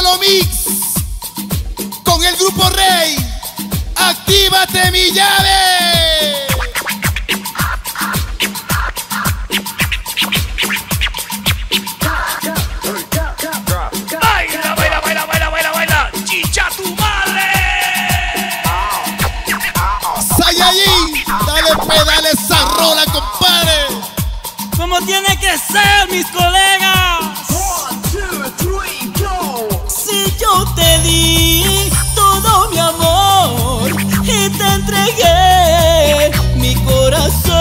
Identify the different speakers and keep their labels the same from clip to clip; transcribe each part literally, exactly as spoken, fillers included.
Speaker 1: Diablo Mix con el Grupo Rey. ¡Actívate, mi llave!
Speaker 2: ¡Baila, baila, baila, baila, baila, baila! ¡Chicha tu madre!
Speaker 1: ¡Sayayín! Dale pedales esa rola, compadre.
Speaker 3: Como tiene que ser, mis colegas. Si yo te di todo mi amor y te entregué mi corazón.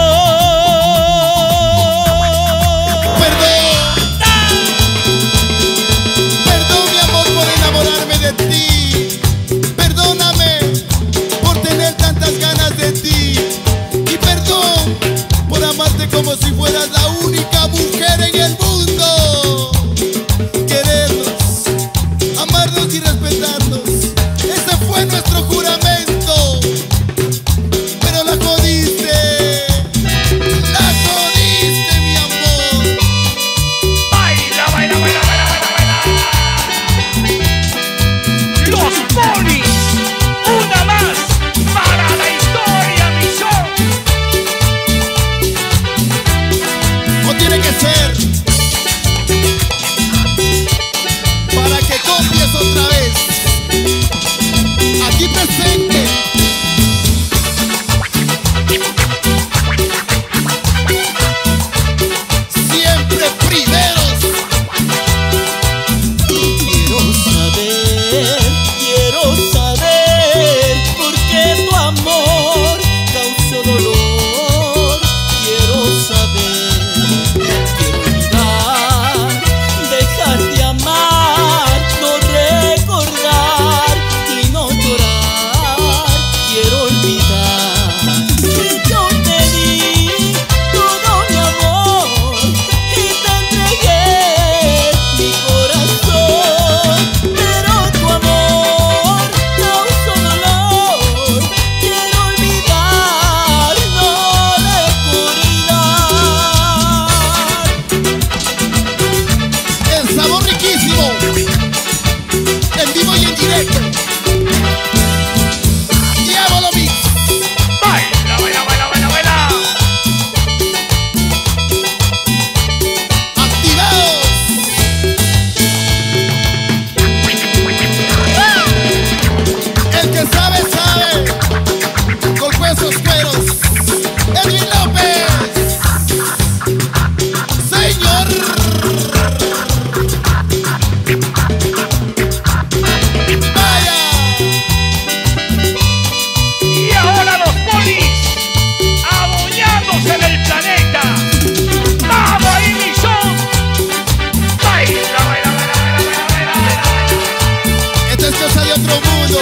Speaker 1: Perdón, perdón mi amor por enamorarme de ti. Perdóname por tener tantas ganas de ti. Y perdón por amarte como si fueras la única mujer en el mundo. Querernos, amarnos y respetarnos, ese fue nuestro juramento. Pero la jodiste, la jodiste, mi amor.
Speaker 2: ¡Baila, baila, baila, baila, baila, baila! ¡Los Polis! ¡Una más para la historia, mi son!
Speaker 1: O tiene que ser para que copies otra vez. Aquí presente. Siempre primeros.
Speaker 3: Quiero saber, quiero saber por qué tu amor causó dolor. Quiero saber, quiero olvidar, dejar de amar, no recordar y no llorar. Quiero olvidar. Si yo te di todo mi amor y te entregué mi corazón, pero tu amor causó dolor. Quiero olvidar, no recordar.
Speaker 1: El sabor riquísimo. En vivo y en directo. Diablo Mix.
Speaker 2: ¡Baila, baila, baila, baila, baila!
Speaker 1: Activados. El que sabe, sabe. Con huesos cueros. Edwin López. Señor. Vaya.
Speaker 2: Y ahora los Polis adueñándose del planeta. ¡Vamos ahí, mi son! ¡Baila, baila, baila, baila, baila, baila, baila!
Speaker 1: Esto es cosa de otro mundo.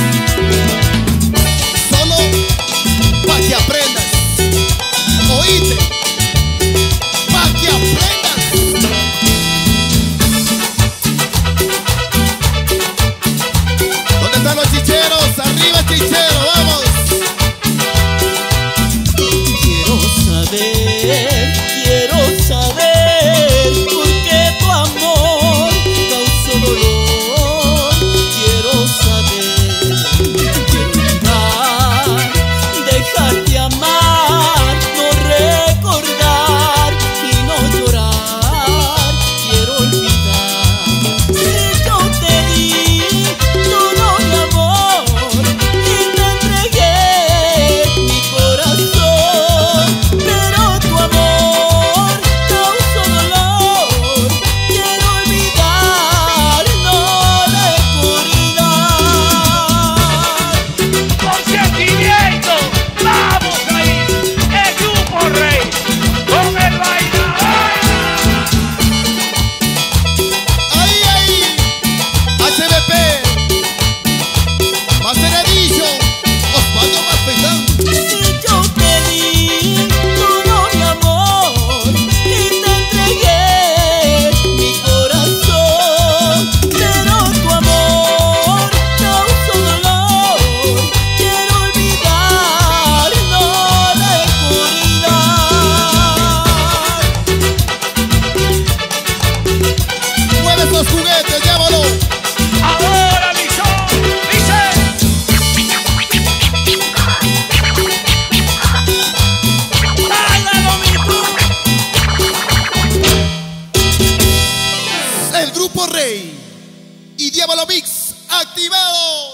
Speaker 1: Solo pa' que aprendas. Oíste. Pa' que aprendas. ¿Dónde están los chicheros? Arriba, chichero, vamos.
Speaker 3: Quiero saber, quiero saber por qué tu amor causó dolor. Quiero saber, quiero olvidar, dejar de amar, no recordar y no llorar. Quiero olvidar. Si yo te di todo mi amor y te entregué mi corazón, pero tu amor causó dolor. Quiero olvidar, no recordar.
Speaker 2: ¡Con sentimiento! ¡Vamos ahí! ¡El Grupo Rey! ¡Con el baila, baila!
Speaker 1: Ahí, ahí. H B P. Master Edition. Osvaldo Maspellán.
Speaker 3: Si yo te di todo mi amor y te entregué mi corazón, pero tu amor causó dolor. Quiero olvidar, no recordar.
Speaker 1: Mueve esos juguetes, llévalo.
Speaker 2: Ahora mi son, dice.
Speaker 3: ¡Báilalo, mi tú!
Speaker 1: El Grupo Rey y Diablo Mix activado.